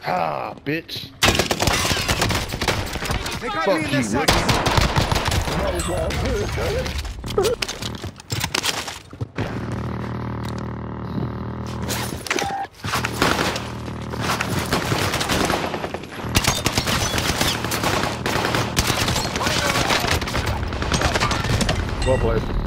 Ah, bitch. They got Fuck me in you, their sights. Well played.